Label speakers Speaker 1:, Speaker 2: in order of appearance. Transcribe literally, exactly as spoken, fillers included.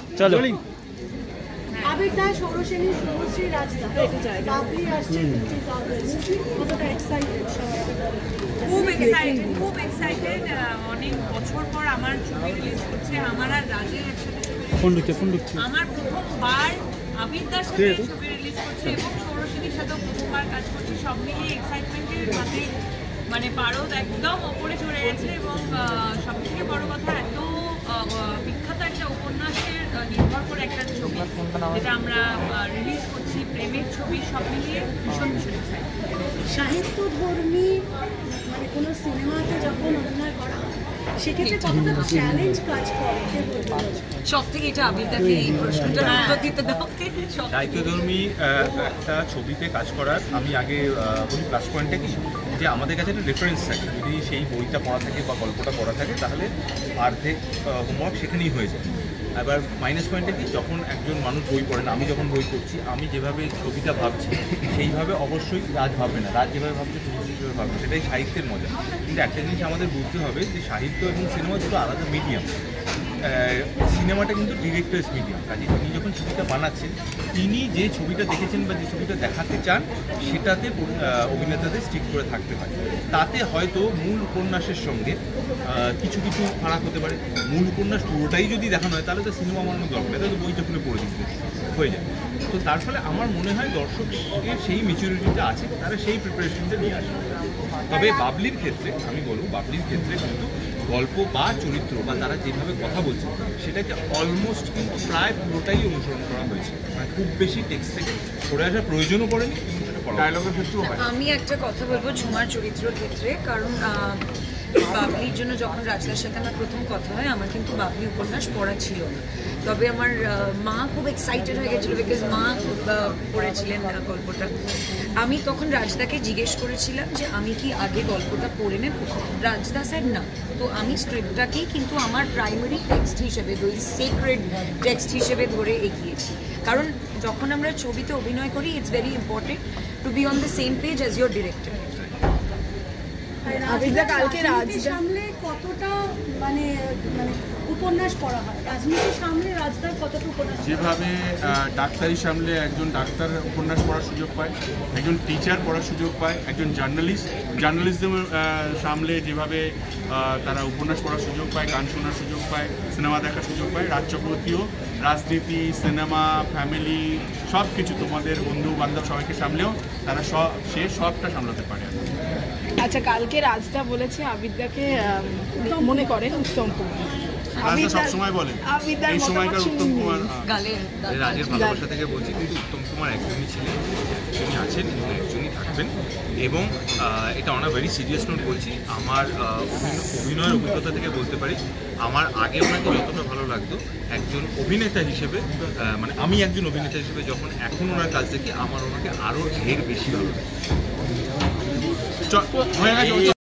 Speaker 1: চলো
Speaker 2: আবির দা, সৌরসেনী, শুভশ্রী, রাজদা, বাবলি আসছে, কতটা এক্সাইটেড?
Speaker 3: খুব এক্সাইটেড, খুব এক্সাইটেড। অনেক বছর পর আমার ছবি রিলিজ করছে, আমার আর রাজের একসাথে ছবি রিলিজ। আমার প্রথমবার আবির দার সাথে ছবি রিলিজ করছে এবং সৌরসেনীর সাথেও প্রথমবার কাজ করছি। সব মিলিয়ে এক্সাইটমেন্টের মাঝে মানে পারদ একদম ওপরে চড়ে গেছে। এবং সব থেকে বড় কথা, এত বিখ্যাত একটা উপন্যাসের নির্ভর করে একটা ছবি যেটা আমরা রিলিজ করছি, প্রেমের ছবি, সব মিলিয়ে ভীষণ ভীষণ এক্সাইটেড।
Speaker 2: সাহিত্যধর্মী মানে কোনো সিনেমাতে যখন অভিনয় করা হয় সেক্ষেত্রে কতটা চ্যালেঞ্জ কাজ করে?
Speaker 3: সব থেকে এটা আবিরদাকে এই প্রশ্নটা উত্তর দিতে দাও।
Speaker 4: সাহিত্যধর্মী একটা ছবিতে কাজ করার আমি আগে বলি প্লাস পয়েন্টটা কি, যে আমাদের কাছে একটা রেফারেন্স থাকে। যদি সেই বইটা পড়া থাকে বা গল্পটা পড়া থাকে তাহলে অর্ধেক হোমওয়ার্ক সেখানেই হয়ে যায়। এবার মাইনাস পয়েন্টে কি, যখন একজন মানুষ বই পড়ে না, আমি যখন বই পড়ছি আমি যেভাবে ছবিটা ভাবছি সেইভাবে অবশ্যই রাজ ভাববে না, রাজ যেভাবে ভাবছে ছবি যেভাবে ভাববে, সেটাই সাহিত্যের মজা। কিন্তু একটা জিনিস আমাদের বুঝতে হবে যে সাহিত্য এবং সিনেমা দুটো আলাদা মিডিয়াম। সিনেমাটা কিন্তু ডিরেক্টরস মিডিয়াম, কাজে তিনি যখন ছবিটা বানাচ্ছেন তিনি যে ছবিটা দেখেছেন বা যে ছবিটা দেখাতে চান সেটাতে অভিনেতাদের স্টিক করে থাকতে হয়। তাতে হয়তো মূল উপন্যাসের সঙ্গে কিছু কিছু ফারাক হতে পারে। মূল উপন্যাস পুরোটাই যদি দেখানো হয় তাহলে তো সিনেমা বানানোর দরকার, তাহলে তো বইটা খুলে পড়ে দিতে হয়ে যায়। তো তার ফলে আমার মনে হয় দর্শকের সেই ম্যাচুরিটিটা আছে, তারা সেই প্রিপারেশনটা নিয়ে আসে। তবে বাবলির ক্ষেত্রে আমি বলবো, বাবলির ক্ষেত্রে কিন্তু গল্প বা চরিত্র বা তারা যেভাবে কথা বলছে সেটাকে অলমোস্ট কিন্তু প্রায় পুরোটাই অনুসরণ করা হয়েছে। মানে খুব বেশি টেক্সট থেকে সরে আসার প্রয়োজনও পড়েনি, কিন্তু সেটা ডায়লগের ক্ষেত্রেও হয়।
Speaker 3: আমি একটা কথা বলবো ঝুমার চরিত্রের ক্ষেত্রে, কারণ বাবলির জন্য যখন রাজদার সাথে আমার প্রথম কথা হয়, আমার কিন্তু বাবলি উপন্যাস পড়া ছিল না। তবে আমার মা খুব এক্সাইটেড হয়ে গেছিলো, বিকজ মা পড়েছিলেন গল্পটা। আমি তখন রাজদাকে জিজ্ঞেস করেছিলাম যে আমি কি আগে গল্পটা পড়ে নেব। রাজদা স্যার না, তো আমি স্ক্রিপ্টটাকেই কিন্তু আমার প্রাইমারি টেক্সট হিসেবে, ওই সিক্রেট টেক্সট হিসেবে ধরে এগিয়েছি। কারণ যখন আমরা ছবিতে অভিনয় করি, it's very important to be on the same page as your director.
Speaker 2: আবিরদা, কালকে রাজনীতি সামলে কতটা মানে মানে উপন্যাস পড়া হয়, রাজনীতি সামলে রাজদার কতটা উপন্যাস?
Speaker 5: যেভাবে ডাক্তারি সামলে একজন ডাক্তার উপন্যাস পড়ার সুযোগ পায়, একজন টিচার পড়ার সুযোগ পায়, একজন জার্নালিস্ট জার্নালিজম সামলে যেভাবে তারা উপন্যাস পড়ার সুযোগ পায়, গান শোনার সুযোগ পায়, সিনেমা দেখার সুযোগ পায়, রাজ চক্রবর্তীও রাজনীতি, সিনেমা, ফ্যামিলি সব কিছু, তোমাদের বন্ধু বান্ধব সবাইকে সামলেও তারা সব সে সবটা সামলাতে পারে।
Speaker 6: আচ্ছা, কালকে রাজদা বলেছে আবিরদাকে মনে করেন উত্তম কুমার।
Speaker 5: সবসময় বলে এই সময়কার উত্তম কুমার।
Speaker 4: রাজের ভালোবাসা থেকে বলছি, কিন্তু উত্তম কুমার একজনই ছিলেন, একজনই আছেন এবং একজনই থাকবেন। এবং এটা অনেক ভেরি সিরিয়াস নোট বলছি, আমার অভিনয়ের অভিজ্ঞতা থেকে বলতে পারি, আমার আগে ওনাকে যতটা ভালো লাগতো একজন অভিনেতা হিসেবে, মানে আমি একজন অভিনেতা হিসেবে যখন এখন ওনার কাজ দেখি, আমার ওনাকে আরও ঢের বেশি ভালো লাগে।